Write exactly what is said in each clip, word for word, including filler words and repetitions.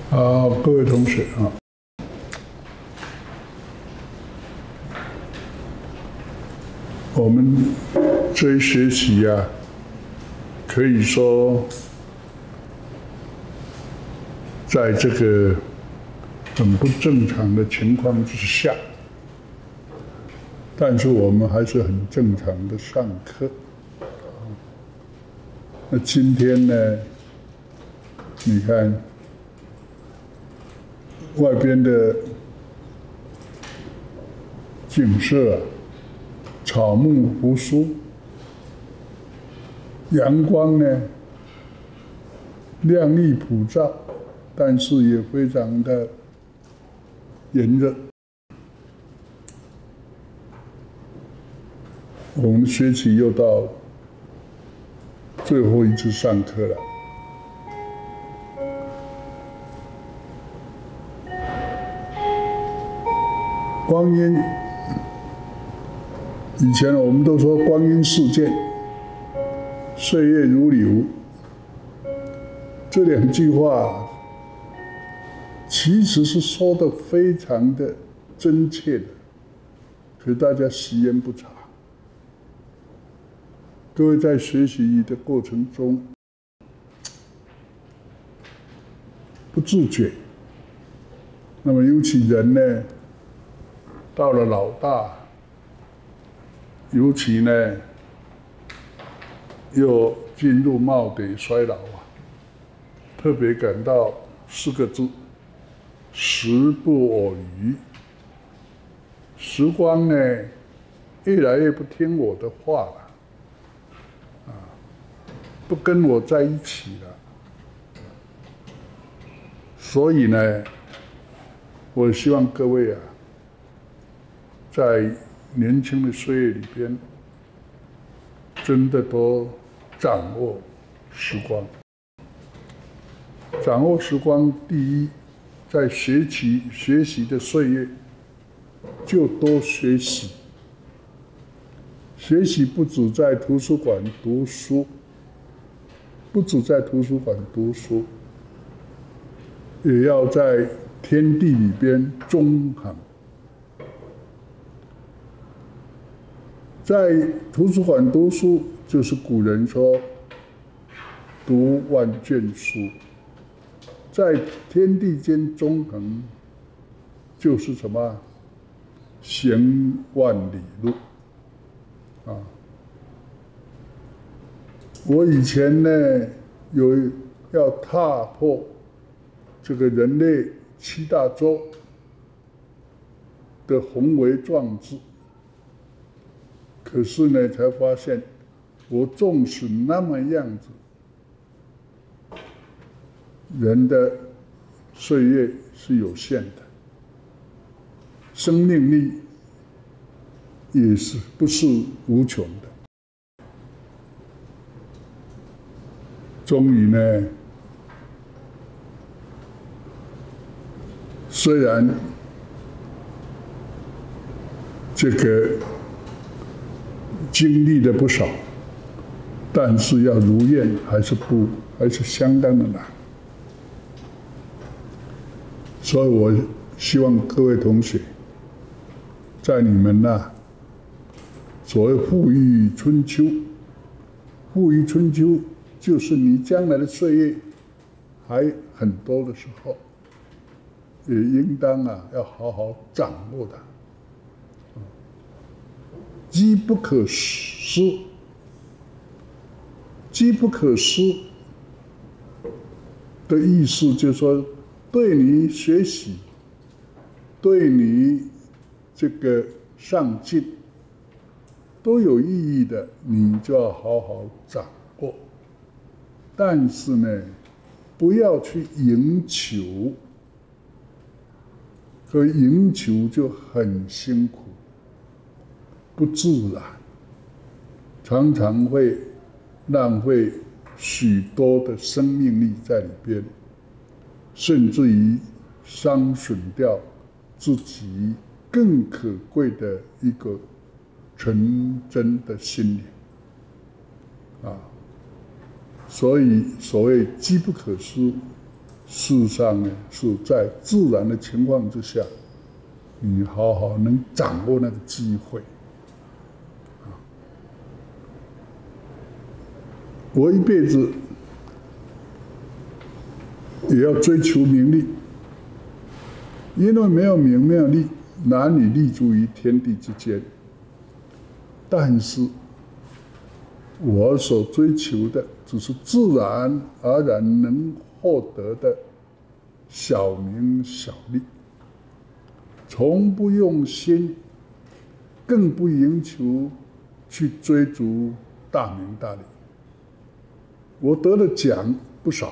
好，各位同学啊，我们这一学期啊，可以说在这个很不正常的情况之下，但是我们还是很正常的上课。那今天呢，你看外边的景色啊，草木扶疏，阳光呢亮丽普照，但是也非常的炎热。我们学期又到最后一次上课了。光阴，以前我们都说光阴似箭，岁月如流。这两句话其实是说的非常的真切的，可是大家习焉不察。各位在学习的过程中不自觉，那么尤其人呢，到了老大，尤其呢又进入耄耋衰老啊，特别感到四个字：时不我与。时光呢，越来越不听我的话了，啊，不跟我在一起了。所以呢，我希望各位啊，在年轻的岁月里边，真的都掌握时光。掌握时光，第一，在学习学习的岁月，就多学习。学习不止在图书馆读书，不止在图书馆读书，也要在天地里边纵横。在图书馆读书，就是古人说“读万卷书”；在天地间纵横，就是什么“行万里路”啊！我以前呢，有要踏破这个人类七大洲的宏伟壮志。可是呢，才发现，我纵使那么样子，人的岁月是有限的，生命力也是不是无穷的。终于呢，虽然这个经历了不少，但是要如愿还是不还是相当的难。所以我希望各位同学，在你们那所谓富裕春秋，富裕春秋就是你将来的岁月还很多的时候，也应当啊要好好掌握它。机不可失，机不可失的意思就是说，对你学习，对你这个上进都有意义的，你就要好好掌握。但是呢，不要去赢球，所以赢球就很辛苦。不自然，常常会浪费许多的生命力在里边，甚至于伤损掉自己更可贵的一个纯真的心灵啊。所以所谓机不可失， 事实上呢，是在自然的情况之下，你好好能掌握那个机会。我一辈子也要追求名利，因为没有名没有利，难以立足于天地之间。但是，我所追求的只是自然而然能获得的小名小利，从不用心，更不营求去追逐大名大利。我得的奖不少，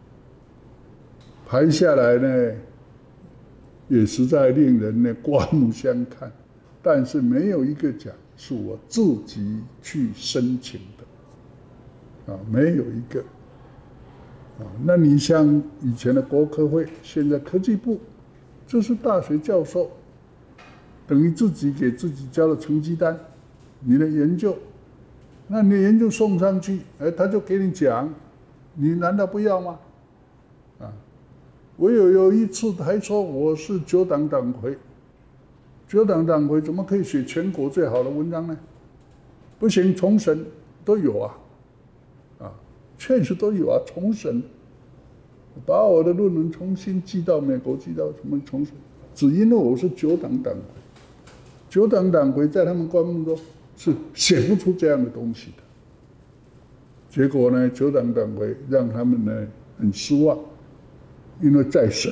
排下来呢，也实在令人呢刮目相看，但是没有一个奖是我自己去申请的，啊，没有一个，啊，那你像以前的国科会，现在科技部，这是大学教授，等于自己给自己交了成绩单，你的研究。那你的研究送上去，哎，他就给你奖，你难道不要吗？啊，我有有一次还说我是九党党魁，九党党魁怎么可以写全国最好的文章呢？不行，重审都有啊，啊，确实都有啊，重审，把我的论文重新寄到美国，寄到什么重审，只因为我是九党党魁，九党党魁在他们观目中是写不出这样的东西的，结果呢，九党党魁让他们呢很失望，因为再审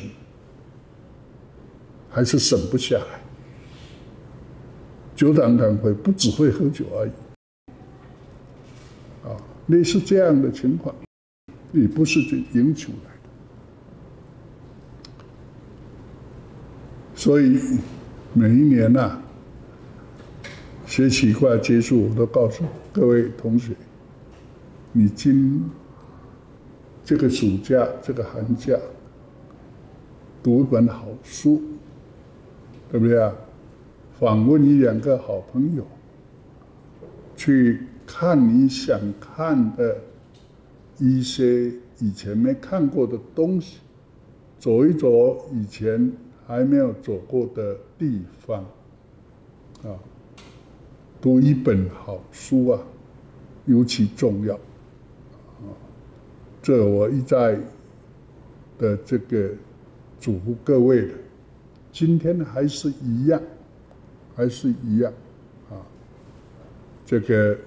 还是审不下来。九党党魁不只会喝酒而已，啊，类似这样的情况，也不是赢球来的。所以每一年呐、啊。学期快要结束，我都告诉各位同学，你今这个暑假、这个寒假，读一本好书，对不对啊？访问一两个好朋友，去看你想看的一些以前没看过的东西，走一走以前还没有走过的地方，啊。读一本好书啊，尤其重要。啊，这我一再的这个嘱咐各位的，今天还是一样，还是一样啊。这个，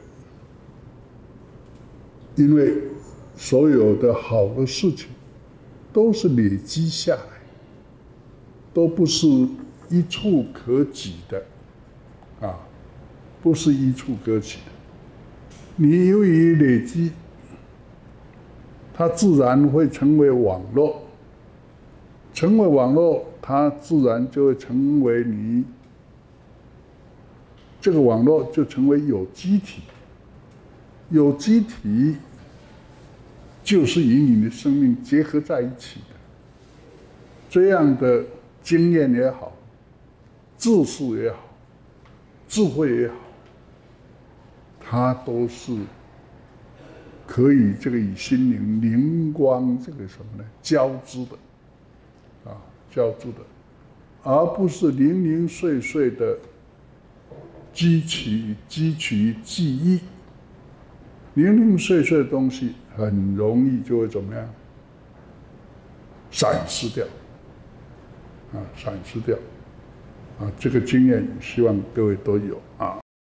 因为所有的好的事情都是累积下来，都不是一触可及的，啊。不是一触可及的，你由于累积，它自然会成为网络，成为网络，它自然就会成为你这个网络就成为有机体，有机体就是与你的生命结合在一起的，这样的经验也好，知识也好，智慧也好。它都是可以这个与心灵灵光这个什么呢交织的，啊，交织的，而不是零零碎碎的汲取汲取记忆。零零碎碎的东西很容易就会怎么样散失掉，啊，散失掉，啊，这个经验希望各位都有啊。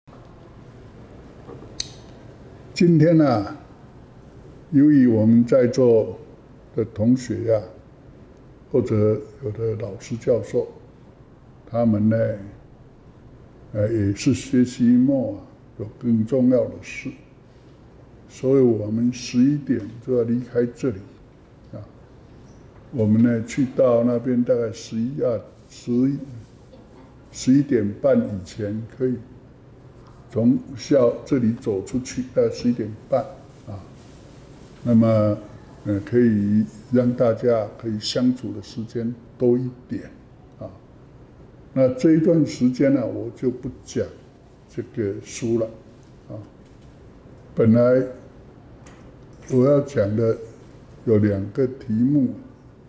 今天呢、啊，由于我们在座的同学呀、啊，或者有的老师教授，他们呢，呃，也是学期末、啊、有更重要的事，所以我们十一点就要离开这里，啊，我们呢去到那边大概十一二十十一点半以前可以。从校这里走出去，大概十一点半啊，那么呃可以让大家可以相处的时间多一点啊。那这一段时间呢，我就不讲这个书了啊。本来我要讲的有两个题目，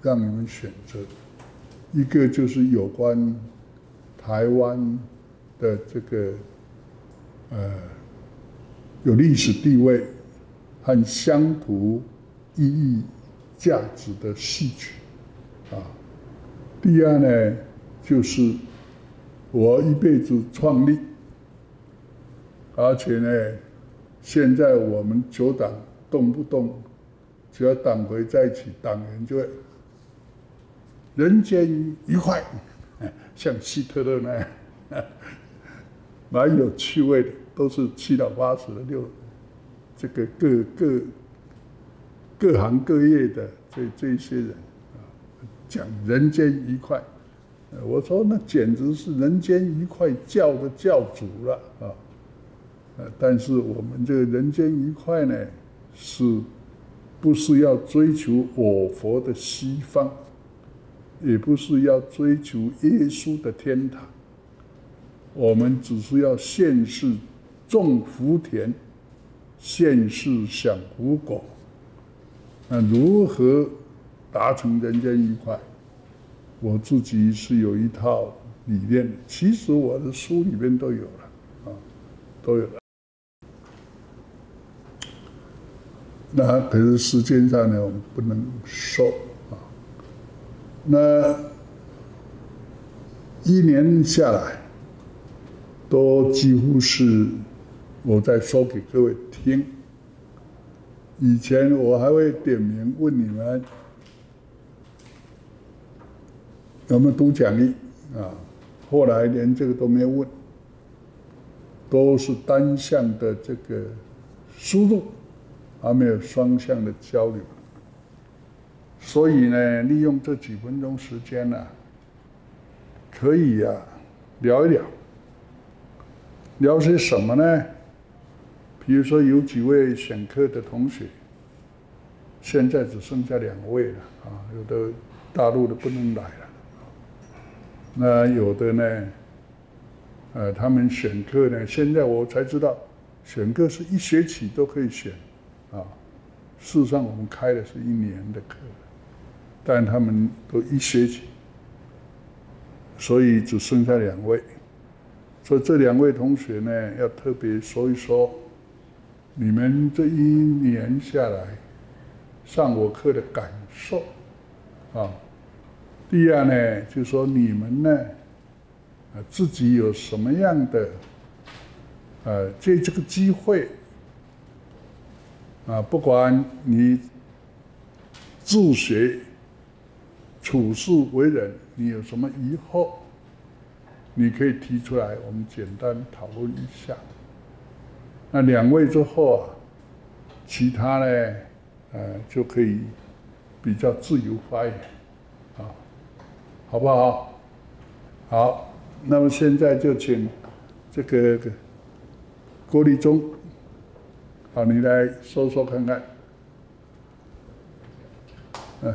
让你们选择，一个就是有关台湾的这个呃有历史地位和乡土意义价值的戏曲啊。第二呢，就是我一辈子创立，而且呢，现在我们九党动不动只要党魁在一起，党员就会人间愉快，像希特勒那样，蛮有趣味的，都是七老八十的六，这个各各各行各业的这这一些人啊，讲人间愉快，我说那简直是人间愉快教的教主了啊！但是我们这个人间愉快呢，是不是要追求我佛的西方？也不是要追求耶稣的天堂，我们只是要现世种福田，现世享福果。那如何达成人间愉快？我自己是有一套理念的，其实我的书里面都有了，啊，都有了。那可是时间上呢，我们不能说。那一年下来，都几乎是我在说给各位听。以前我还会点名问你们有没有读讲义啊，后来连这个都没有问，都是单向的这个输入，而没有双向的交流。所以呢，利用这几分钟时间呢、啊，可以啊聊一聊，聊些什么呢？比如说有几位选课的同学，现在只剩下两位了啊，有的大陆的不能来了，那有的呢，呃，他们选课呢，现在我才知道，选课是一学期都可以选，啊，事实上我们开的是一年的课。但他们都一学期，所以只剩下两位。所以这两位同学呢，要特别说一说，你们这一年下来上我课的感受啊。第二呢，就说你们呢，啊自己有什么样的，呃，借这个机会啊，不管你自学。处事为人，你有什么疑惑，你可以提出来，我们简单讨论一下。那两位之后啊，其他呢，呃，就可以比较自由发言，啊，好不好？好，那么现在就请这个郭立忠，好，你来说说看看，嗯。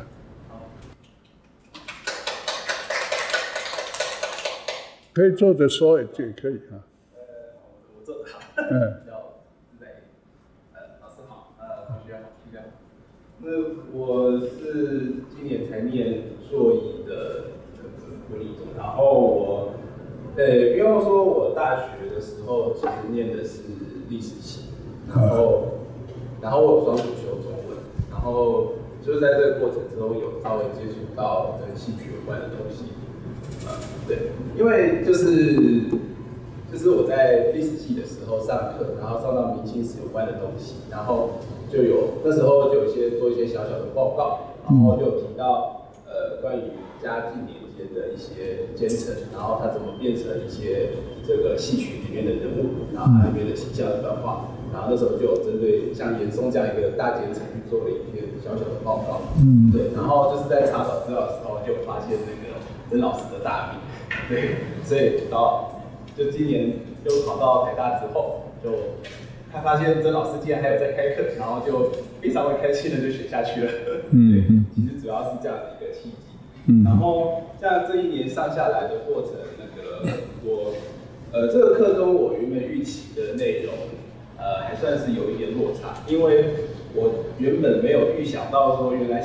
可以坐着说也可以啊。 呃，我坐着好。 嗯。 比较自在一点。呃，老师好，呃，同学好，大家好。那我是今年才念硕一的郭立忠，然后我，呃，不用说，我大学的时候其实念的是历史系，然后，然后我有双主修中文，然后就是在这个过程中有稍微接触到跟戏曲有关的东西。呃，对，因为就是就是我在历史系的时候上课，然后上到明清史有关的东西，然后就有那时候就有一些做一些小小的报告，然后就有提到呃关于嘉靖年间的一些奸臣，然后他怎么变成一些这个戏曲里面的人物，然后他里面的形象的转化，然后那时候就有针对像严嵩这样一个大奸臣去做了一篇小小的报告，嗯，对，然后就是在查找资料的时候就发现那个。曾老师的大名，对，所以到就今年就考到台大之后，就他发现曾老师竟然还有在开课，然后就非常的开心的就学下去了。嗯，对，其实主要是这样的一个契机。嗯，然后像这一年上下来的过程，那个我呃这个课中我原本预期的内容，呃还算是有一点落差，因为我原本没有预想到说原来戏曲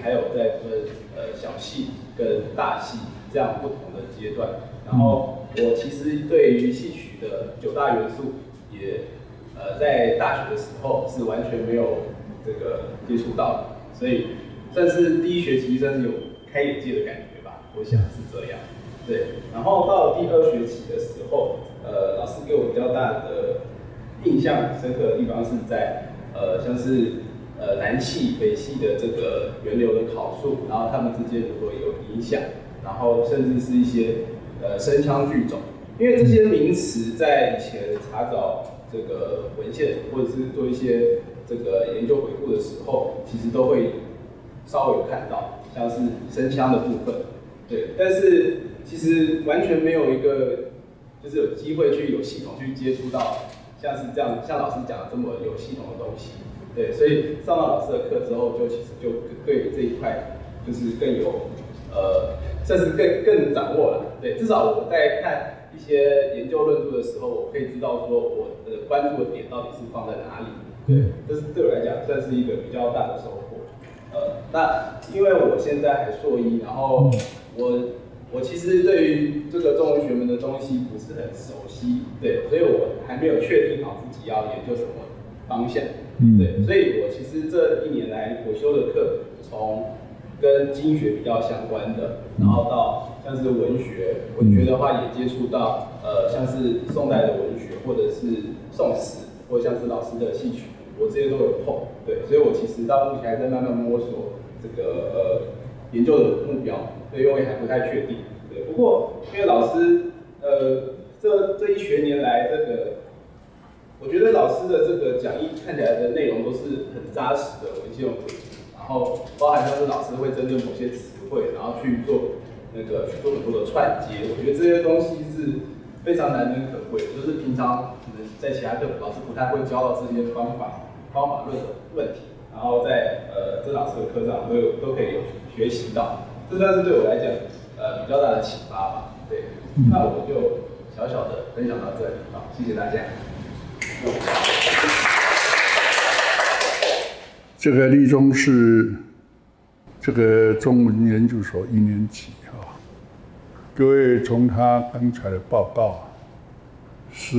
还有在分呃小系跟大系这样不同的阶段。然后我其实对于戏曲的九大元素也呃在大学的时候是完全没有这个接触到的，所以算是第一学期算是有开眼界的感觉吧，我想是这样。对，然后到了第二学期的时候，呃，老师给我比较大的印象深刻的地方是在呃像是呃南系、北系的这个源流的考述，然后他们之间如果有影响，然后甚至是一些呃声腔剧种，因为这些名词在以前查找这个文献或者是做一些这个研究回顾的时候，其实都会稍微有看到，像是声腔的部分，对，但是其实完全没有一个就是有机会去有系统去接触到像是这样像老师讲的这么有系统的东西，对，所以上到老师的课之后，就其实就对这一块就是更有呃，算是更更掌握了，对，至少我在看一些研究论著的时候，我可以知道说我的关注的点到底是放在哪里，对，这是对我来讲算是一个比较大的收获。呃，那因为我现在还硕一，然后我我其实对于这个中文学门的东西不是很熟悉，对，所以我还没有确定好自己要研究什么方向，对，所以我其实这一年来我修的课，从跟经学比较相关的，然后到像是文学，文学的话也接触到呃像是宋代的文学，或者是宋词，或者像是老师的戏曲。我这些都有碰，对，所以我其实到目前还在慢慢摸索这个呃研究的目标，对，因为还不太确定，对。不过因为老师呃这这一学年来这个，我觉得老师的这个讲义看起来的内容都是很扎实的文献回顾，然后包含像是老师会针对某些词汇，然后去做那个去做很多的串接，我觉得这些东西是非常难能可贵，就是平常可能在其他课老师不太会教到这些方法。方法论的问题，然后在呃这老师的课上都有都可以有学习到，这算是对我来讲呃比较大的启发吧。对，那我就小小的分享到这里，好，谢谢大家。 这个立中是这个中文研究所一年级啊，各位从他刚才的报告是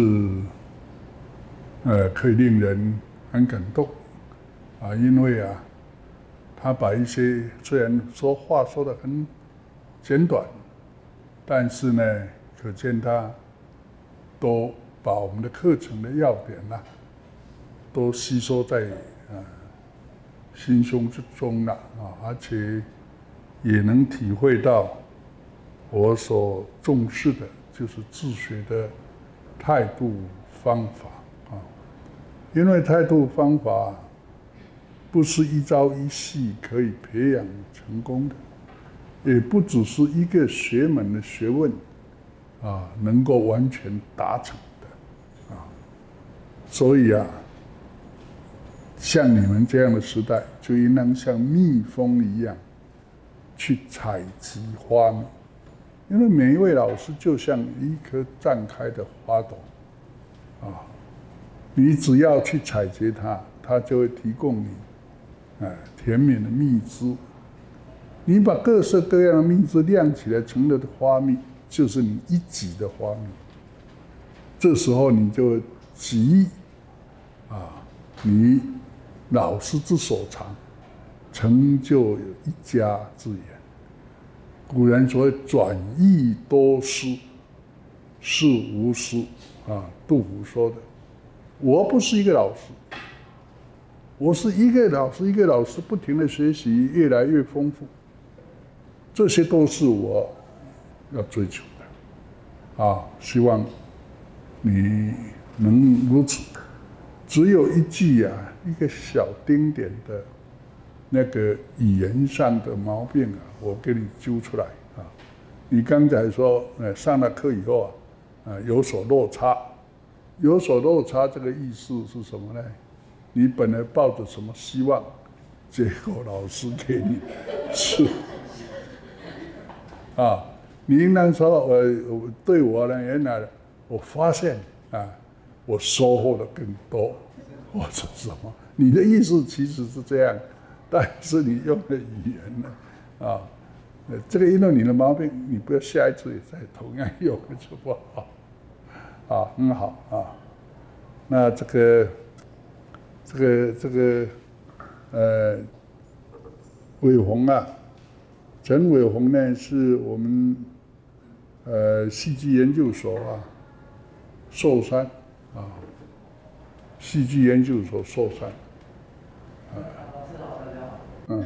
呃可以令人很感动啊，因为啊，他把一些虽然说话说得很简短，但是呢，可见他都把我们的课程的要点呐、啊，都吸收在啊心胸之中了啊，而且也能体会到我所重视的，就是自学的态度方法。因为态度方法不是一朝一夕可以培养成功的，也不只是一个学门的学问啊能够完全达成的啊。所以啊，像你们这样的时代，就应当像蜜蜂一样去采集花蜜，因为每一位老师就像一颗绽开的花朵啊。你只要去采撷它，它就会提供你，哎，甜美的蜜汁。你把各式各样的蜜汁酿起来成了的花蜜，就是你一己的花蜜。这时候你就集啊，你老师之所长，成就有一家之言。古人所谓转益多师，是无师啊，杜甫说的。我不是一个老师，我是一个老师一个老师不停的学习，越来越丰富，这些都是我要追求的啊！希望你能如此。只有一句啊，一个小丁点的那个语言上的毛病啊，我给你揪出来啊！你刚才说，呃，上了课以后啊，啊有所落差。有所落差，这个意思是什么呢？你本来抱着什么希望，结果老师给你是啊，你应当说，我对我呢，原来我发现啊，我收获的更多，或者什么？你的意思其实是这样但是你用的语言呢，啊，这个因为你的毛病，你不要下一次也再同样用就不好，啊，很好啊。那这个这个这个呃，伟鸿啊，陈伟鸿呢是我们呃戏剧研究所啊，寿山啊，戏剧研究所寿山。 老师好，大家好。 嗯。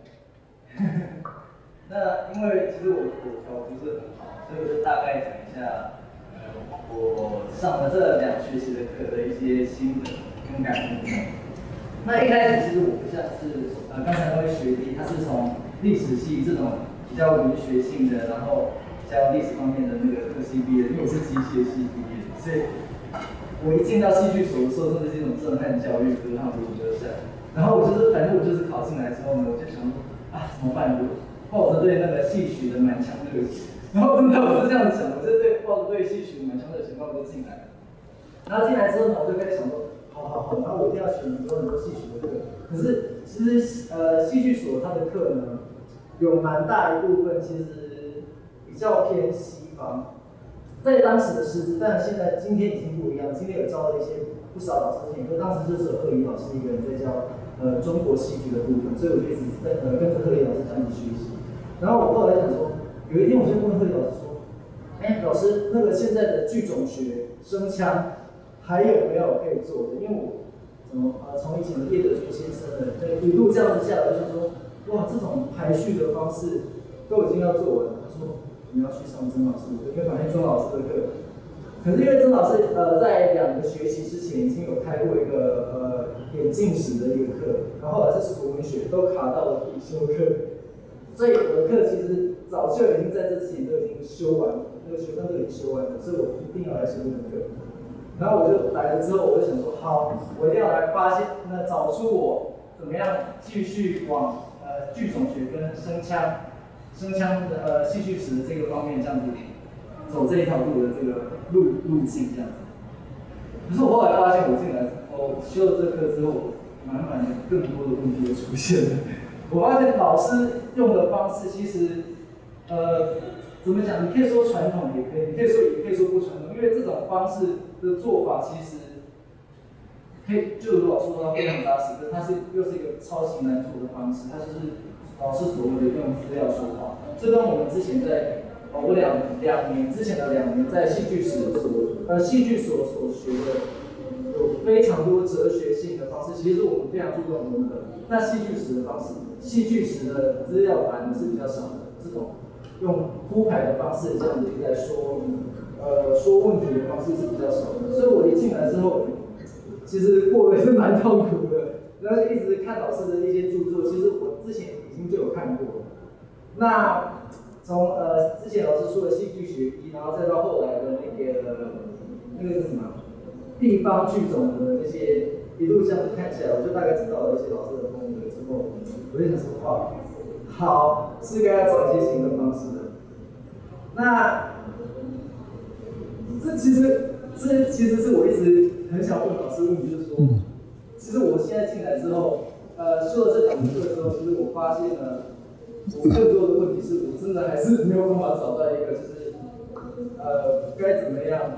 那因为其实我我口不是很好，所以我就大概讲一下，呃，我上了这两学期的课的一些心得跟感悟。那一开始其实我不像是呃刚才那位学弟，他是从历史系这种比较文学性的，然后比较历史方面的那个科系毕业的，因为我是机械系毕业的，所以我一进到戏剧所的时候，真的是一种震撼教育，隔行如隔山。然后我就是，反正我就是考进来之后呢，我就想说啊，怎么办？我抱着对那个戏曲的满腔热情，然后真的我是这样子想，我是对抱着对戏曲的满腔热情，然后我就进来了。然后进来之后呢，我就开始想说，好好好，然后我一定要选很多很多戏曲的课。可是其实呃，戏剧所它的课呢，有蛮大一部分其实比较偏西方。在当时的师资，但现在今天已经不一样。今天有教了一些不少老师进，因为当时就是有贺怡老师一个人在教呃中国戏剧的部分，所以我就一直在呃跟着贺怡老师这样子学习。然后我后来想说，有一天我就问贺怡老师说：“哎，老师，那个现在的剧种学、声腔还有没有可以做的？因为我怎么呃从以前的叶德全先生的对一路这样子下来，我就想说，哇，这种排序的方式都已经要做完了。”他说。你要去上曾老师的课，因为反正曾老师的课，可是因为曾老师呃在两个学期之前已经有开过一个呃眼镜史的一个课，然后后来是俗文学都卡到了必修课，所以我的课其实早就已经在这之前都已经修完了，那个学分都已经修完了，所以我一定要来修这个课。然后我就来了之后，我就想说，好，我一定要来发现，那找出我怎么样继续往呃剧种学跟声腔。声腔的呃戏剧史的这个方面，这样子走这一条路的这个路路径这样子。可是我后来发现，我进来哦修了这个课之后，满满的更多的问题就出现了。我发现老师用的方式其实，呃，怎么讲？你可以说传统，也可以，你可以说也可以说不传统，因为这种方式的做法其实，可以就如老师说它非常扎实，可是它是又是一个超级难做的方式，它就是。老师所谓的用资料说话，这跟我们之前在，哦，我两两年之前的两年在戏剧史所呃戏剧所所学的，有非常多哲学性的方式。其实我们非常注重文本，那戏剧史的方式，戏剧史的资料反而是比较少的。这种用铺排的方式这样子在说，呃，说问题的方式是比较少的。所以我一进来之后，其实过得是蛮痛苦的。然后就一直看老师的一些著作，其实我之前已经就有看过了。那从呃之前老师说的戏剧学一，然后再到后来的那个那个是什么地方剧种的那些一路这样子看起来，我就大概知道了一些老师的风格之后，我就想说，哇，好，是该要找一些新的方式的。那这其实这其实是我一直很想问老师问题，就是说。其实我现在进来之后，呃，修了这两门课之后，其实我发现了，我更多的问题是我真的还是没有办法找到一个，就是，呃，该怎么样，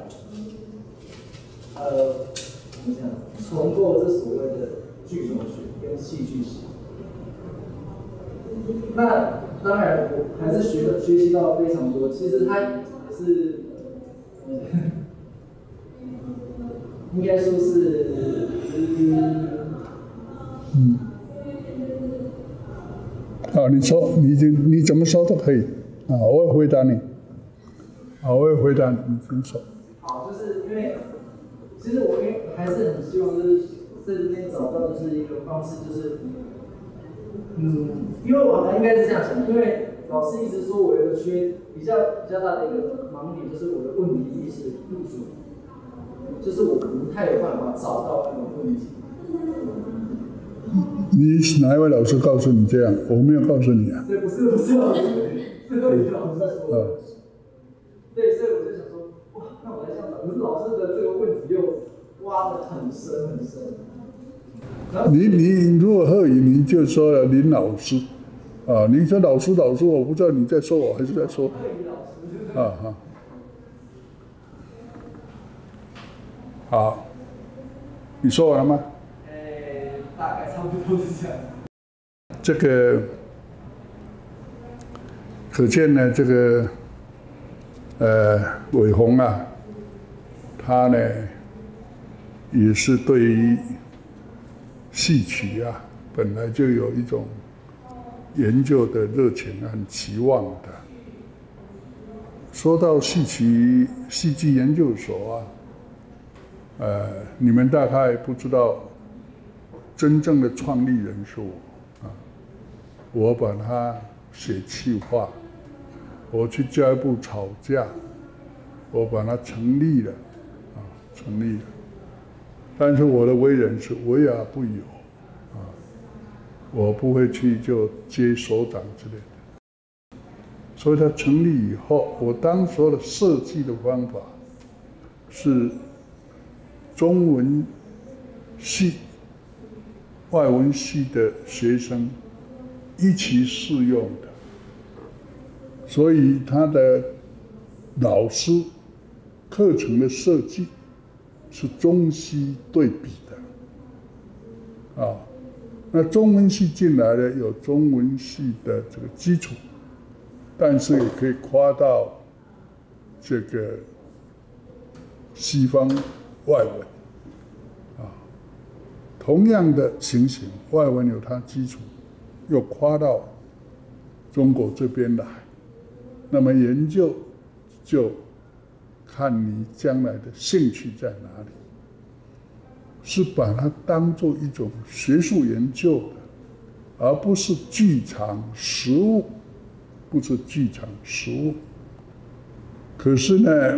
呃，怎么讲，重构这所谓的剧种学跟戏剧史。那当然，我还是学学习到非常多。其实它也是，应该说是。 嗯，好，你说，你你怎么说都可以，啊，我会回答你，啊，我会回答你，你请说。 好，就是因为，其实我因为还是很希望就是在这边找到就是一个方式，就是，嗯，因为我应该是这样想，因为老师一直说我有一个缺比较比较大的一个盲点，就是我的问题意识不足。就是我不太有办法找到那个问题。 你哪一位老师告诉你这样？我没有告诉你啊。 对，不是不是老师，是贺宇老师说的。对，所以我就想说，哇，那我来这样找，可是老师的这个问题又挖得很深很深。 你你如果贺语，你就说了林老师，啊，你说老师老师，我不知道你在说我还是在说，啊哈，好，你说完了吗？ 呃，大概差不多是这样。 这个可见呢，这个呃伟鸿啊，他呢也是对于戏曲啊，本来就有一种研究的热情和期望的。说到戏曲戏剧研究所啊，呃，你们大概不知道，真正的创立人是我啊，我把它写企划，我去教育部吵架，我把它成立了，啊，成立了。但是我的为人是为而不有，啊，我不会去就接首长之类的。所以它成立以后，我当时的设计的方法是中文系、外文系的学生一起适用的，所以他的老师课程的设计是中西对比的，啊，那中文系进来的有中文系的这个基础，但是也可以跨到这个西方外文，啊，同样的情形，外文有它基础，又跨到中国这边来，那么研究就看你将来的兴趣在哪里，是把它当作一种学术研究的，而不是剧场实务，不是剧场实务。可是呢，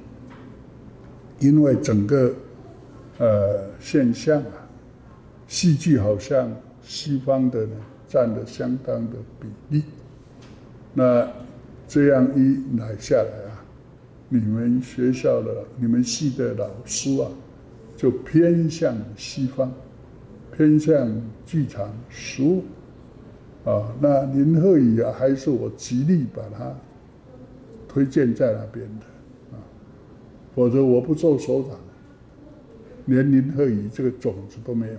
因为整个呃现象啊，戏剧好像西方的呢占了相当的比例，那这样一来下来啊，你们学校的、你们系的老师啊，就偏向西方，偏向剧场实务，啊，那林鹤宇啊，还是我极力把它推荐在那边的，啊，否则我不做首长，连林鹤宇这个种子都没有。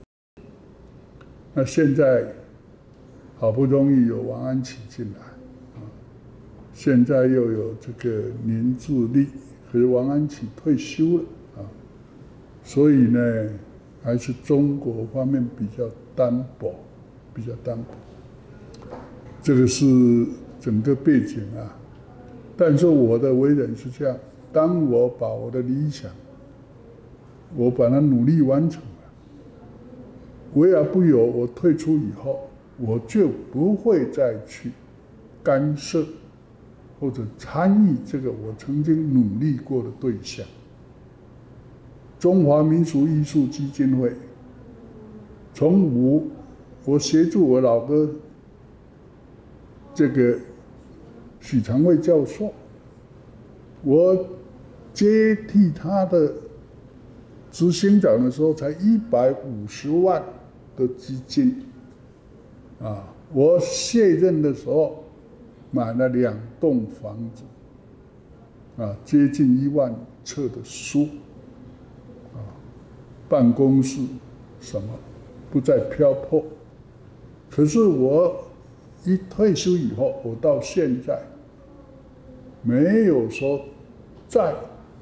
那现在好不容易有王安祈进来。现在又有这个年志立，可是王安祈退休了啊，所以呢，还是中国方面比较单薄，比较单薄。这个是整个背景啊。但是我的为人是这样：当我把我的理想，我把它努力完成了，为而不有，我退出以后，我就不会再去干涉。或者参与这个我曾经努力过的对象，中华民俗艺术基金会，从我我协助我老哥这个许长卫教授，我接替他的执行长的时候，才一百五十万的基金，啊，我卸任的时候。买了两栋房子，啊，接近一万册的书，啊，办公室什么不再漂泊。可是我一退休以后，我到现在没有说再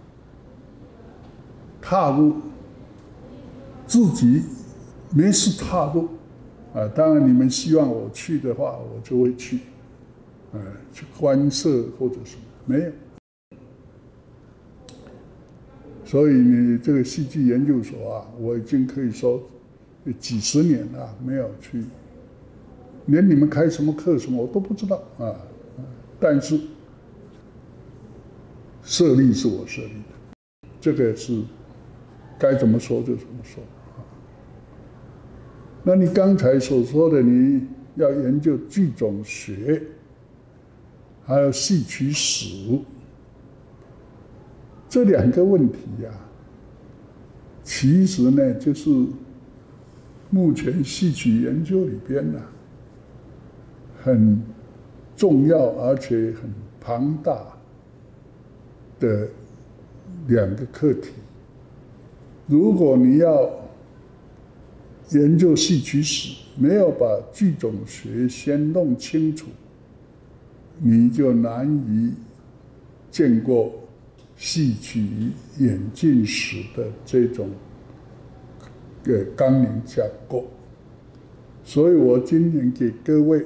踏入，自己没事踏入，啊，当然你们希望我去的话，我就会去。呃，去观测或者什么没有，所以你这个戏剧研究所啊，我已经可以说几十年了，没有去，连你们开什么课什么我都不知道啊。但是设立是我设立的，这个是该怎么说就怎么说啊。那你刚才所说的，你要研究剧种学。还有戏曲史这两个问题呀、啊，其实呢，就是目前戏曲研究里边呢、啊，很重要而且很庞大的两个课题。如果你要研究戏曲史，没有把剧种学先弄清楚，你就难以见过戏曲演进史的这种的纲领架构。所以我今年给各位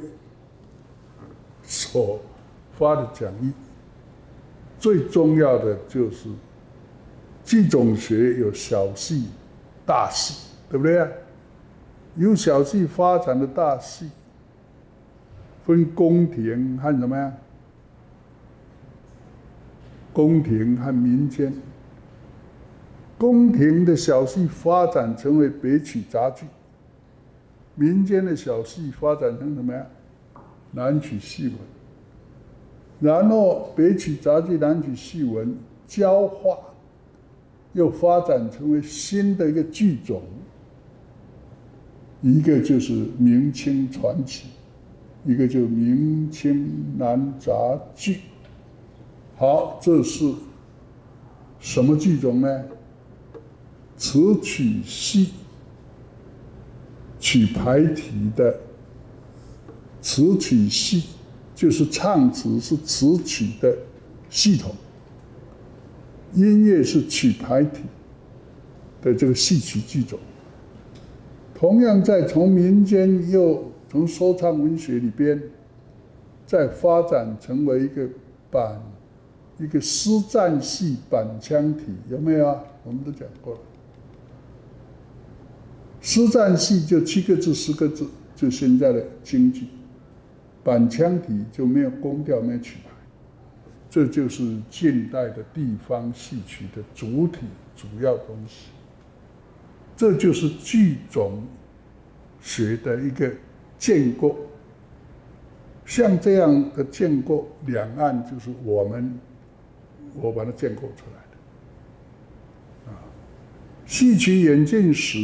所发的讲义，最重要的就是剧种学有小戏、大戏，对不对啊？有小戏发展的大戏，分宫廷和什么呀？宫廷和民间。宫廷的小戏发展成为北曲杂剧，民间的小戏发展成什么呀？南曲戏文。然后北曲杂剧、南曲戏文交化，又发展成为新的一个剧种。一个就是明清传奇，一个就明清南杂剧。好，这是什么剧种呢？词曲戏，曲牌体的词曲戏，就是唱词是词曲的系统，音乐是曲牌体的这个戏曲剧种。同样在从民间又从说唱文学里边，再发展成为一个板一个诗赞戏板腔体，有没有啊？我们都讲过了。诗赞戏就七个字、十个字，就现在的京剧；板腔体就没有宫调、没有曲牌，这就是近代的地方戏曲的主体、主要东西。这就是剧种学的一个建构。像这样的建构，两岸就是我们我把它建构出来的。啊，戏曲演进史，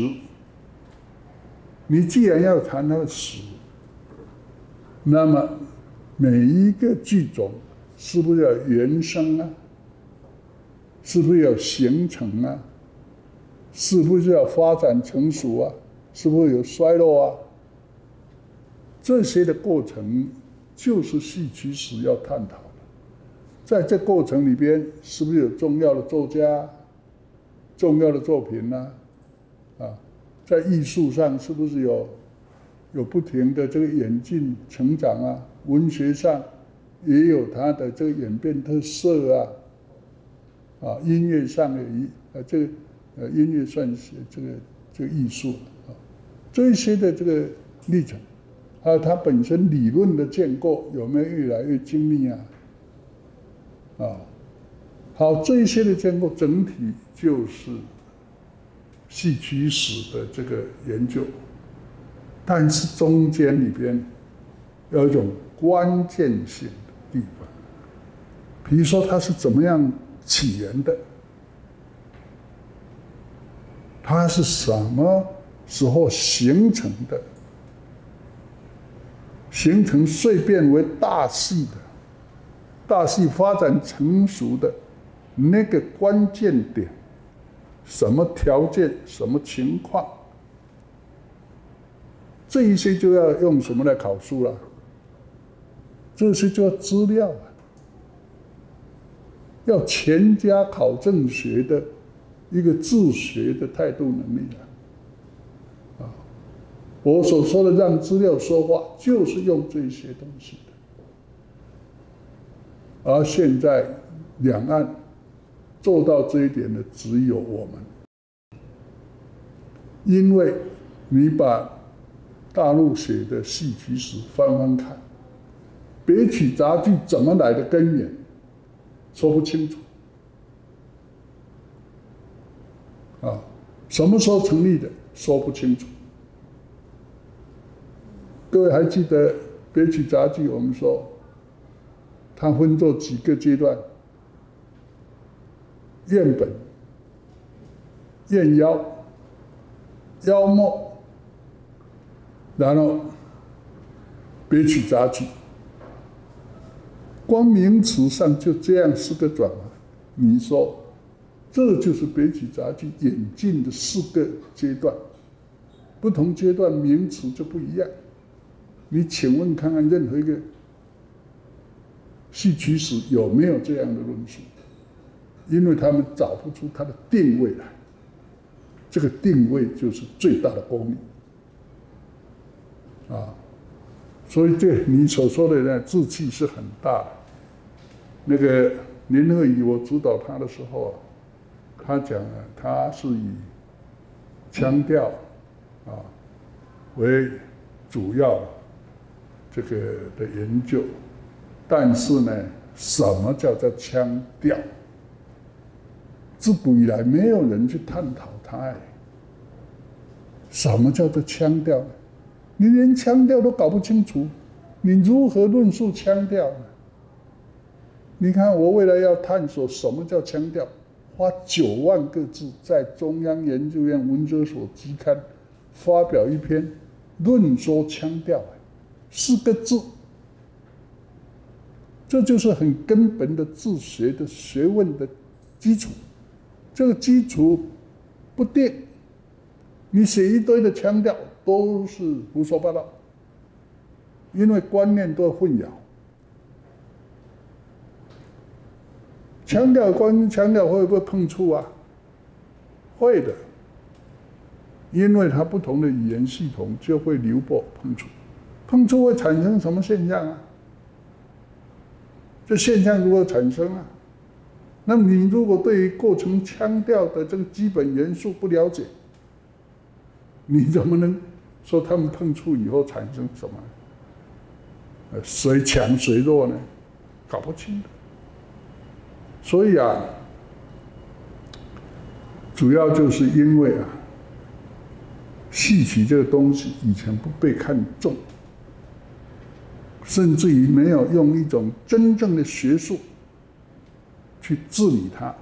你既然要谈它的史，那么每一个剧种是不是要原生啊？是不是要形成啊？是不是要发展成熟啊？是不是有衰落啊？这些的过程就是戏曲史要探讨的。在这过程里边，是不是有重要的作家、重要的作品呢、啊？啊，在艺术上是不是有有不停的这个演进成长啊？文学上也有它的这个演变特色啊。啊，音乐上有一呃这个。呃，音乐算是这个这个艺术啊，这一些的这个历程，还有它本身理论的建构有没有越来越精密啊？啊，好，这一些的建构整体就是戏曲史的这个研究，但是中间里边有一种关键性的地方，比如说它是怎么样起源的。它是什么时候形成的？形成碎变为大戏的，大戏发展成熟的那个关键点，什么条件、什么情况，这一些就要用什么来考述了？这些就要资料啊，要全家考证学的。一个自学的态度能力啊，啊，我所说的让资料说话，就是用这些东西的。而现在两岸做到这一点的只有我们，因为你把大陆写的戏曲史翻翻看，北曲杂剧怎么来的根源，说不清楚。啊，什么时候成立的说不清楚。各位还记得北曲杂剧？我们说它分作几个阶段：燕本、燕腰、腰末、 然后别取杂句，光名词上就这样四个转换，你说这就是别取杂句演进的四个阶段，不同阶段名词就不一样。你请问看看任何一个戏曲史有没有这样的论述？因为他们找不出它的定位来，这个定位就是最大的功力啊。所以这你所说的呢，志气是很大的。那个林鹤宇，我指导他的时候啊，他讲啊，他是以腔调啊为主要这个的研究，但是呢，什么叫做腔调？自古以来没有人去探讨它。哎，什么叫做腔调呢？你连腔调都搞不清楚，你如何论述腔调呢？你看，我为了要探索什么叫腔调，花九万个字在中央研究院文哲所期刊发表一篇论说腔调，四个字，这就是很根本的字学的学问的基础。这个基础不定，你写一堆的腔调都是胡说八道，因为观念都混淆。腔调跟腔调会不会碰触啊？会的，因为它不同的语言系统就会流波碰触，碰触会产生什么现象啊？这现象如何产生啊？那么你如果对于构成腔调的这个基本元素不了解，你怎么能说他们碰触以后产生什么？呃，谁强谁弱呢？搞不清的。所以啊，主要就是因为啊，戏曲这个东西以前不被看重，甚至于没有用一种真正的学术去治理它。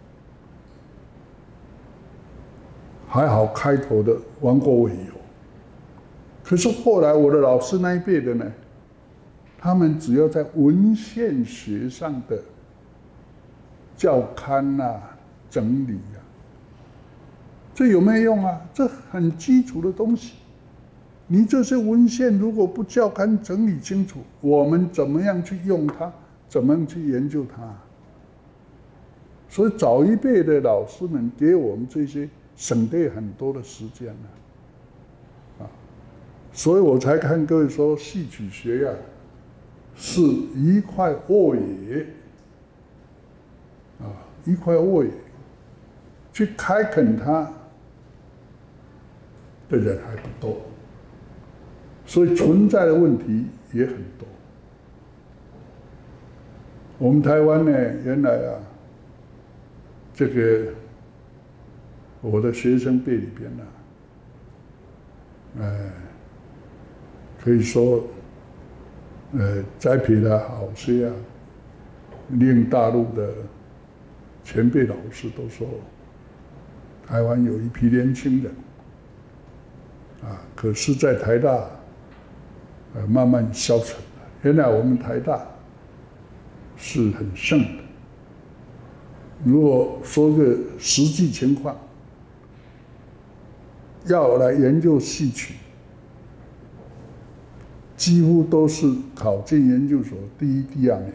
还好开头的王国维有，可是后来我的老师那一辈的呢，他们只要在文献学上的校勘啊、整理啊，这有没有用啊？这很基础的东西。你这些文献如果不校勘整理清楚，我们怎么样去用它？怎么样去研究它？所以早一辈的老师们给我们这些省略很多的时间了，啊，所以我才看各位说戏曲学呀、啊，是一块沃野。啊，一块沃野，去开垦它的人还不多，所以存在的问题也很多。我们台湾呢，原来啊，这个我的学生辈里边呢、啊，呃，可以说，呃，栽培了好些啊，令大陆的前辈老师都说，台湾有一批年轻人，啊，可是，在台大，呃，慢慢消沉了。原来我们台大是很盛的。如果说个实际情况，要来研究戏曲，几乎都是考进研究所第一、第二年。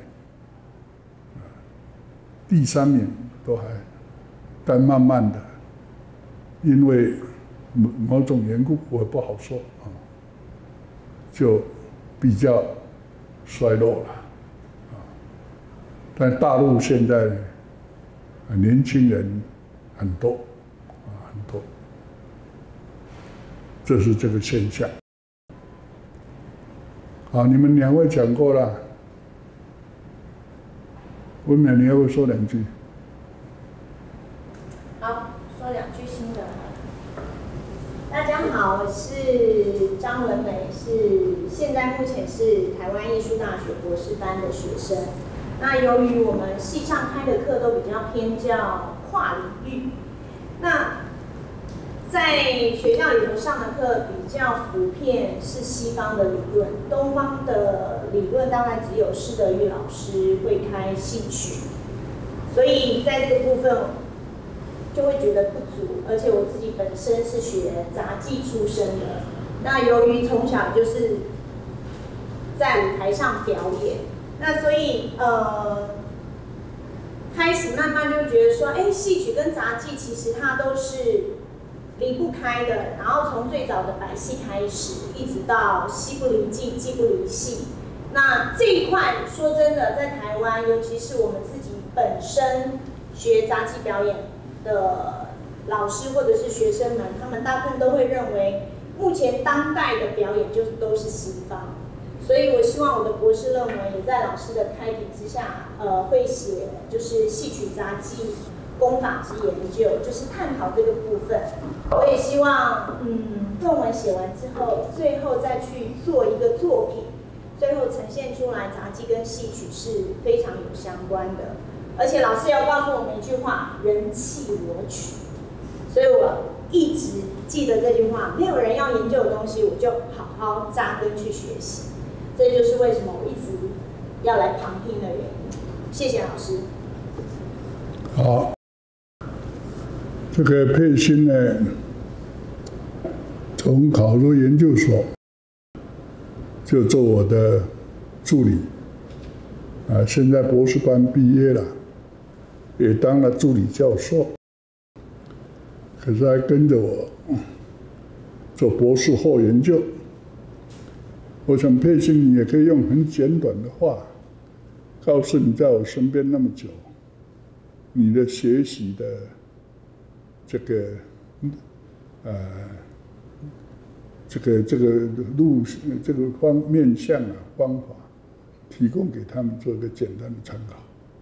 第三名都还，但慢慢的，因为某某种缘故，我不好说啊，就比较衰落了啊。但大陆现在年轻人很多啊，很多，这是这个现象。好，你们两位讲过了。文美，你要不要说两句？ 好，说两句新的。大家好，我是张文美，是现在目前是台湾艺术大学博士班的学生。那由于我们系上开的课都比较偏较跨领域，那在学校里头上的课比较普遍是西方的理论，东方的理论大概只有施德玉老师会开戏曲，所以在这个部分就会觉得不足。而且我自己本身是学杂技出身的，那由于从小就是在舞台上表演，那所以呃。开始慢慢就觉得说，哎，戏曲跟杂技其实它都是离不开的。然后从最早的百戏开始，一直到戏不离技，技不离戏。那这一块说真的，在台湾，尤其是我们自己本身学杂技表演的老师或者是学生们，他们大部分都会认为，目前当代的表演就是都是西方。所以我希望我的博士论文也在老师的开题之下，呃，会写就是戏曲杂技功法之研究，就是探讨这个部分。我也希望，嗯，论文写完之后，最后再去做一个作品，最后呈现出来杂技跟戏曲是非常有相关的。而且老师要告诉我们一句话：人气我取。所以我一直记得这句话：没有人要研究的东西，我就好好扎根去学习。这就是为什么我一直要来旁听的原因。谢谢老师。 好，这个佩欣呢，从考入研究所就做我的助理，啊，现在博士班毕业了，也当了助理教授，可是还跟着我做博士后研究。我想佩欣，你也可以用很简短的话，告诉你在我身边那么久，你的学习的这个呃这个这个路这个方面向啊方法，提供给他们做一个简单的参考。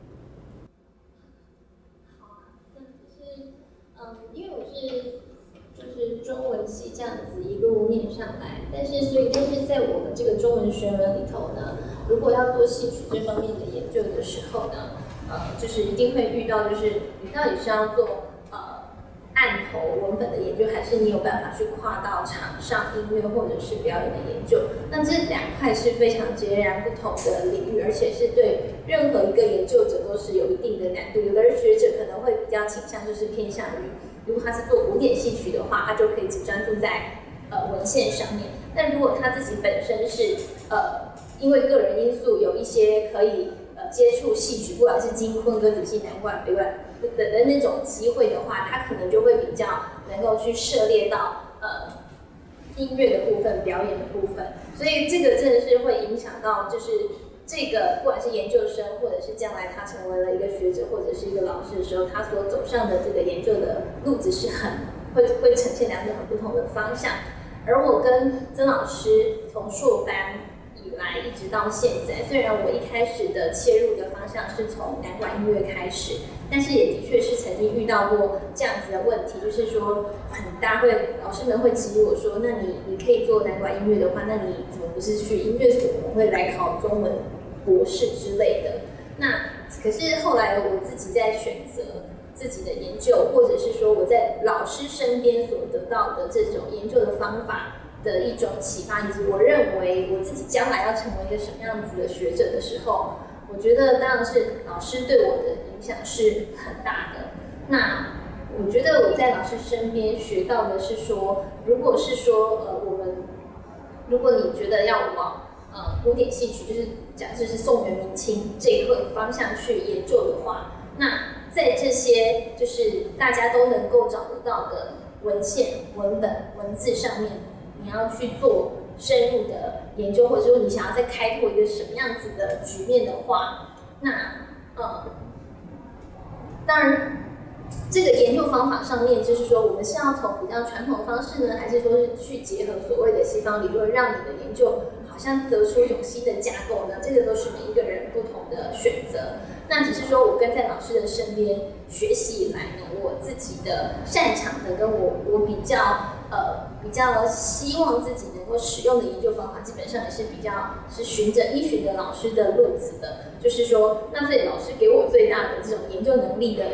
好，那可是嗯，因为我是。就是中文系这样子一路念上来，但是所以但是在我们这个中文学门里头呢，如果要做戏曲这方面的研究的时候呢，呃，就是一定会遇到，就是你到底是要做呃案头文本的研究，还是你有办法去跨到场上音乐或者是表演的研究？那这两块是非常截然不同的领域，而且是对任何一个研究者都是有一定的难度。有的人学者可能会比较倾向就是偏向于。如果他是做古典戏曲的话，他就可以只专注在呃文献上面。但如果他自己本身是呃因为个人因素有一些可以呃接触戏曲，不管是京昆、歌仔戏、南管、北管的的那种机会的话，他可能就会比较能够去涉猎到呃音乐的部分、表演的部分。所以这个真的是会影响到就是。这个不管是研究生，或者是将来他成为了一个学者或者是一个老师的时候，他所走上的这个研究的路子是很会会呈现两种很不同的方向。而我跟曾老师从硕班以来一直到现在，虽然我一开始的切入的方向是从南管音乐开始，但是也的确是曾经遇到过这样子的问题，就是说，嗯，大家会老师们会质疑我说，那你你可以做南管音乐的话，那你怎么不是去音乐所，我们会来考中文博士之类的？那可是后来我自己在选择自己的研究，或者是说我在老师身边所得到的这种研究的方法的一种启发，以及我认为我自己将来要成为一个什么样子的学者的时候，我觉得当然是老师对我的影响是很大的。那我觉得我在老师身边学到的是说，如果是说呃我们，如果你觉得要往呃古典戏曲，就是讲就是宋元明清这一个方向去研究的话，那在这些就是大家都能够找得到的文献、文本、文字上面，你要去做深入的研究，或者说你想要再开拓一个什么样子的局面的话，那呃，当然这个研究方法上面，就是说我们是要从比较传统的方式呢，还是说是去结合所谓的西方理论，让你的研究好像得出一种新的架构呢？这个都是每一个人不同的选择。那只是说我跟在老师的身边学习以来呢，我自己的擅长的跟我我比较呃比较希望自己能够使用的研究方法，基本上也是比较是循着依循着老师的路子的。就是说，那所以老师给我最大的这种研究能力的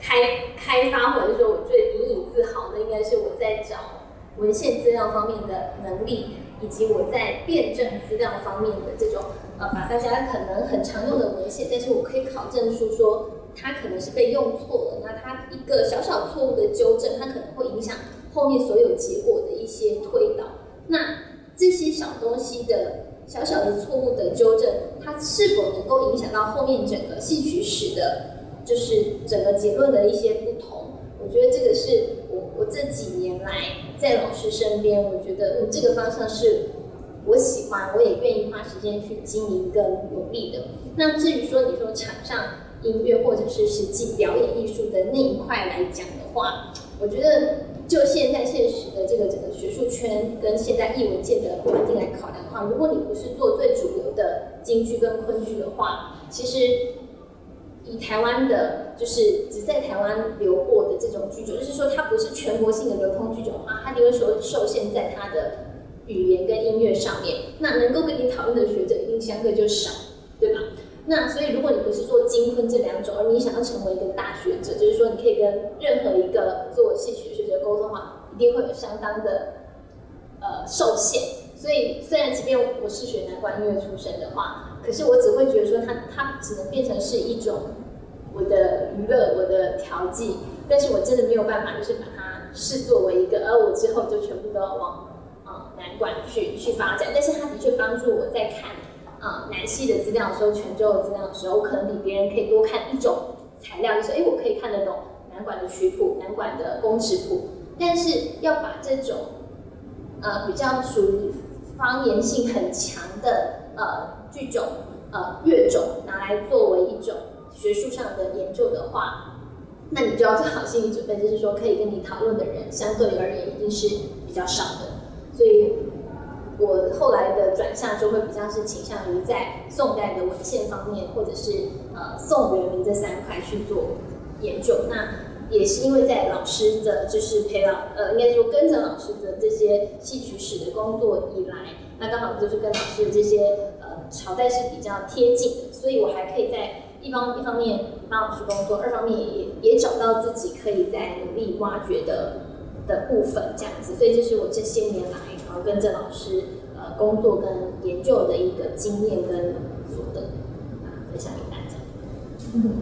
开开发，或者是说我最引以自豪的，应该是我在找文献资料方面的能力，以及我在辩证资料方面的这种呃，把大家可能很常用的文献，但是我可以考证出说它可能是被用错了，那它一个小小错误的纠正，它可能会影响后面所有结果的一些推导。那这些小东西的小小的错误的纠正，它是否能够影响到后面整个戏曲史的，就是整个结论的一些不同？我觉得这个是我我这几年来在老师身边，我觉得嗯这个方向是我喜欢，我也愿意花时间去经营跟努力的。那至于说你说场上音乐或者是实际表演艺术的那一块来讲的话，我觉得就现在现实的这个整个学术圈跟现在艺文界的环境来考量的话，如果你不是做最主流的京剧跟昆剧的话，其实以台湾的，就是只在台湾流过的这种剧种，就是说它不是全国性的流通剧种的话，它就会受受限在它的语言跟音乐上面。那能够跟你讨论的学者一定相对就少，对吧？那所以如果你不是做京昆这两种，而你想要成为一个大学者，就是说你可以跟任何一个做戏曲的学者沟通的话，一定会有相当的呃受限。所以虽然即便我是学南管音乐出身的话，可是我只会觉得说它它只能变成是一种我的娱乐，我的调剂，但是我真的没有办法，就是把它视作为一个，而我之后就全部都要往呃南管去去发展。但是它的确帮助我在看呃南戏的资料的时候，泉州的资料的时候，我可能比别人可以多看一种材料，就是哎，我可以看得懂南管的曲谱、南管的工尺谱，但是要把这种呃比较属于方言性很强的呃剧种、呃乐种拿来作为一种学术上的研究的话，那你就要做好心理准备，就是说可以跟你讨论的人相对而言一定是比较少的。所以我后来的转向就会比较是倾向于在宋代的文献方面，或者是呃宋元明这三块去做研究。那也是因为在老师的就是陪老呃应该说跟着老师的这些戏曲史的工作以来，那刚好就是跟老师的这些呃朝代是比较贴近的，所以我还可以在一方一方面帮老师工作，二方面也也找到自己可以在努力挖掘的的部分这样子。所以这是我这些年来然后跟着老师呃工作跟研究的一个经验跟所得啊，分享给大家。嗯，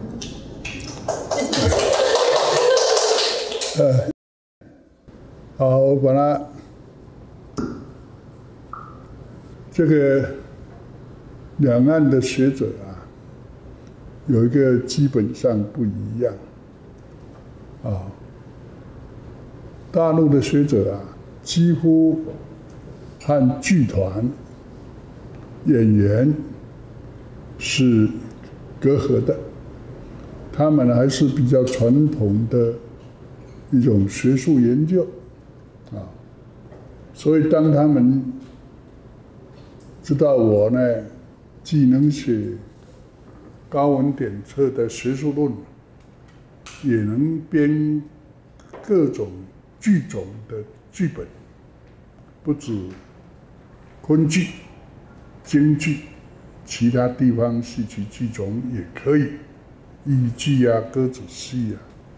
呃，好，我把它这个两岸的学者啊，有一个基本上不一样啊。大陆的学者啊，几乎和剧团演员是隔阂的，他们还是比较传统的一种学术研究啊，所以当他们知道我呢，既能写高文典册的学术论，也能编各种剧种的剧本，不止昆剧、京剧，其他地方戏曲剧种也可以，豫剧啊、歌子戏啊，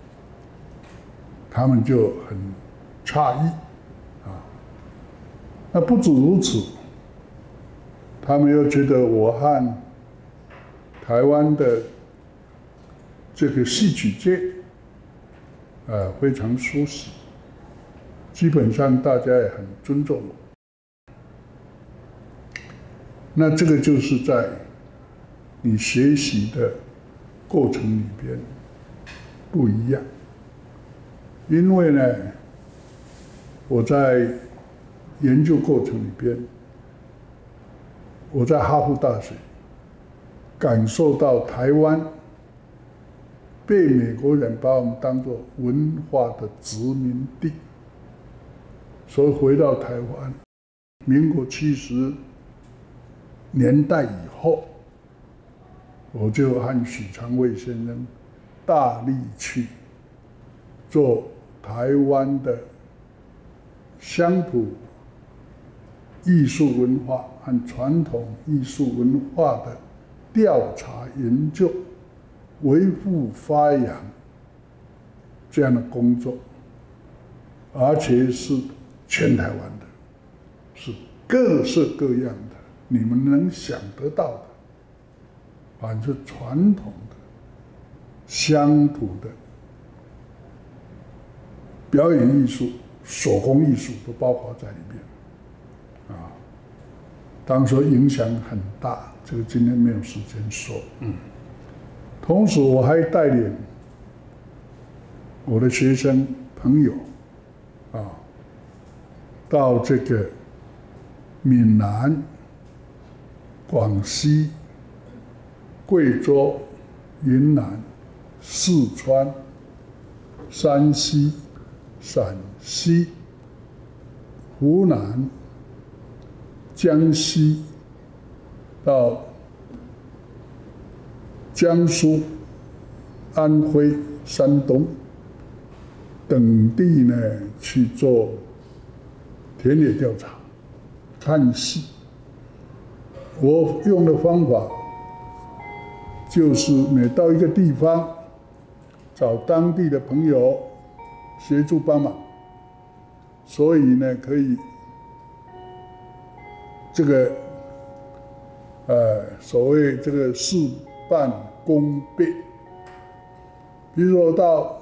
他们就很诧异啊。那不止如此，他们又觉得我和台湾的这个戏曲界，呃，非常熟悉，基本上大家也很尊重我。那这个就是在你学习的过程里边不一样，因为呢，我在研究过程里边，我在哈佛大学感受到台湾被美国人把我们当作文化的殖民地，所以回到台湾，民国七十年代以后，我就和许长卫先生大力去做台湾的乡土艺术文化和传统艺术文化的调查研究，维护发扬这样的工作，而且是全台湾的，是各式各样的，你们能想得到的，反正传统的、乡土的表演艺术、手工艺术都包括在里面，啊，当时影响很大，这个今天没有时间说。嗯，同时我还带领我的学生朋友，啊，到这个闽南、广西、贵州、云南、四川、山西、陕西、湖南、江西，到江苏、安徽、山东等地呢去做田野调查、看戏。我用的方法就是每到一个地方，找当地的朋友协助帮忙，所以呢可以这个呃所谓这个事半功倍。比如说到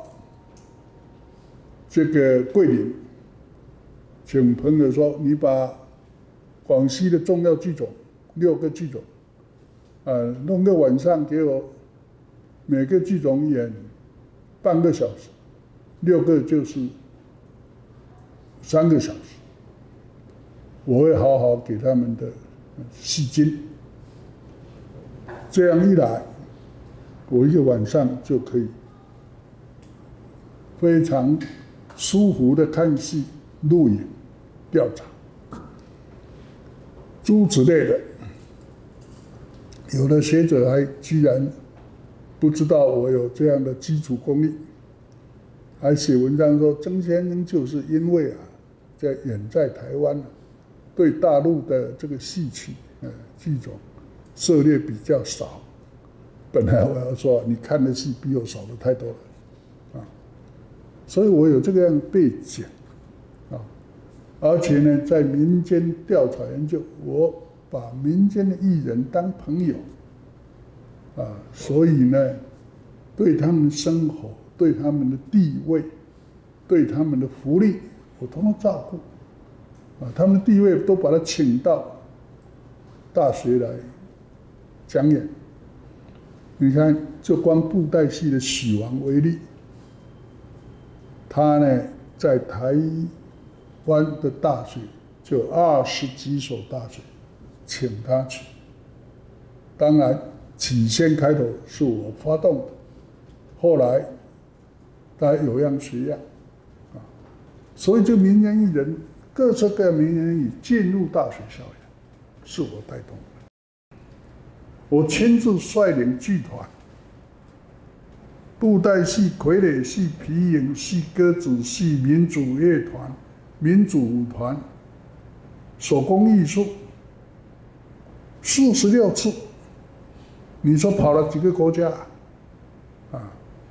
这个桂林，请朋友说你把广西的重要剧种六个剧种，呃，弄个晚上给我，每个剧种演半个小时，六个就是三个小时，我会好好给他们的戏金，这样一来，我一个晚上就可以非常舒服的看戏、录影、调查，诸此类的。有的学者还居然不知道我有这样的基础功力，还写文章说曾先生就是因为啊，在远在台湾啊，对大陆的这个戏曲呃剧种涉猎比较少。本来我要说你看的戏比我少的太多了啊，所以我有这个样的背景啊，而且呢，在民间调查研究，我把民间的艺人当朋友，啊，所以呢，对他们的生活、对他们的地位、对他们的福利，我统统照顾，啊，他们的地位都把他请到大学来讲演。你看，就光布袋戏的许王为例，他呢在台湾的大学就二十几所大学请他去，当然起先开头是我发动的，后来他有样学样，啊，所以这民间艺人各式各样民间艺进入大学校园，是我带动的。我亲自率领剧团，布袋戏、傀儡戏、皮影戏、歌子戏、民主乐团、民主舞团、手工艺术，四十六次。你说跑了几个国家？啊，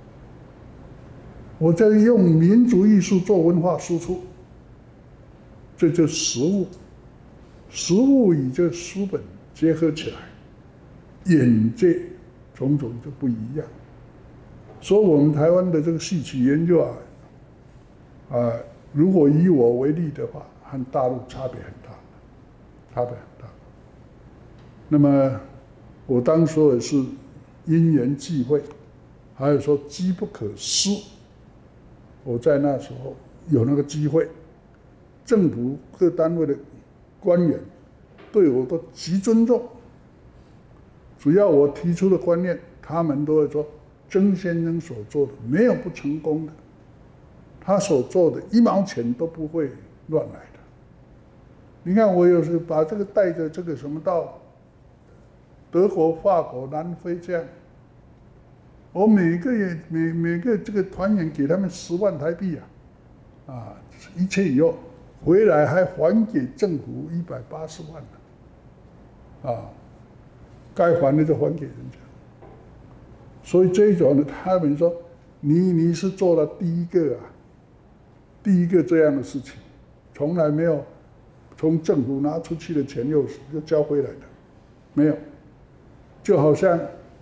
我在用民族艺术做文化输出，这就是实物，实物与这书本结合起来，眼界种种就不一样。所以我们台湾的这个戏曲研究啊，啊，如果以我为例的话，和大陆差别很大，差别很大。那么我当时也是因缘际会，还有说机不可失。我在那时候有那个机会，政府各单位的官员对我都极尊重。只要我提出的观念，他们都会说曾先生所做的没有不成功的，他所做的一毛钱都不会乱来的。你看我有时把这个带着这个什么到德国、法国、南非这样，我每个月每每个这个团员给他们十万台币啊，啊，一切以后回来还还给政府一百八十万呢，啊，该还的就还给人家。所以这一种呢，他们说你你是做了第一个啊，第一个这样的事情，从来没有从政府拿出去的钱又又交回来的，没有，就好像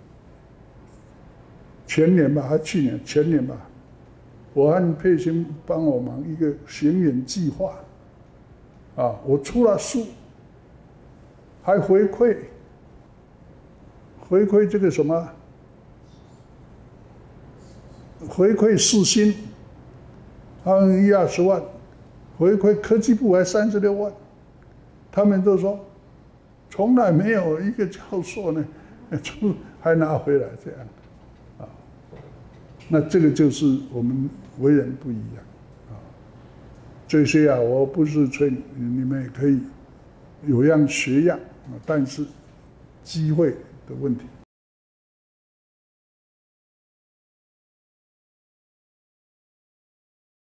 前年吧，还去年前年吧，我和佩欣帮我忙一个行远计划，啊，我出了书，还回馈回馈这个什么。回馈四星，他们一二十万，回馈科技部还三十六万，他们都说，从来没有一个教授呢，出还拿回来这样，啊，那这个就是我们为人不一样，啊，这些啊，我不是催你，你们也可以有样学样，啊，但是机会的问题。